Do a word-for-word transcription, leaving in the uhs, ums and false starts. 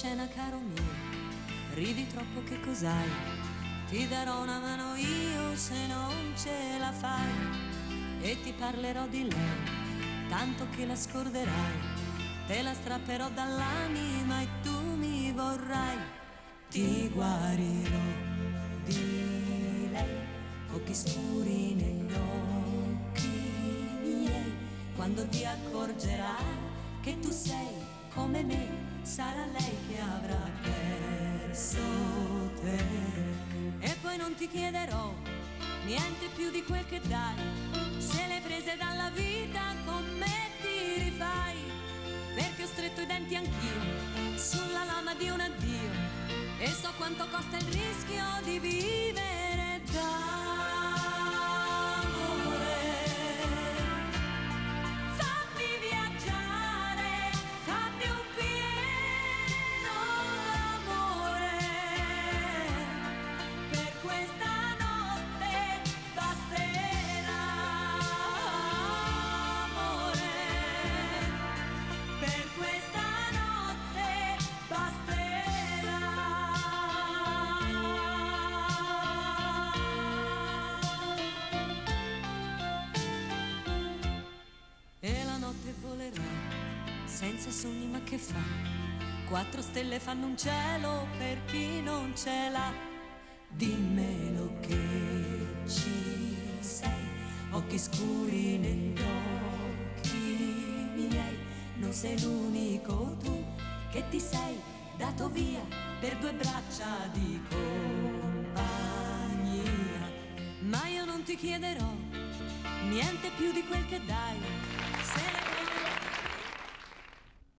scena, caro mio, ridi troppo, che cos'hai? Ti darò una mano io se non ce la fai, e ti parlerò di lei, tanto che la scorderai, te la strapperò dall'anima e tu mi vorrai. Ti guarirò di lei, occhi scuri negli occhi miei, quando ti accorgerai che tu sei come me, sarà lei che avrà perso te. E poi non ti chiederò niente più di quel che dai, se le prese dalla vita con me ti rifai, perché ho stretto i denti anch'io sulla lama di un addio, e so quanto costa il rischio di vivere d'amore. Fammi viaggiare, fammi un pieno d'amore, per questa notte basterà, amore, per questa notte basterà. E la notte volerà senza sogni, ma che fa? Quattro stelle fanno un cielo per chi non ce l'ha. Dimmelo che ci sei, occhi scuri negli occhi miei, non sei l'unico tu che ti sei dato via per due braccia di compagnia. Ma io non ti chiederò niente più di quel che dai, se le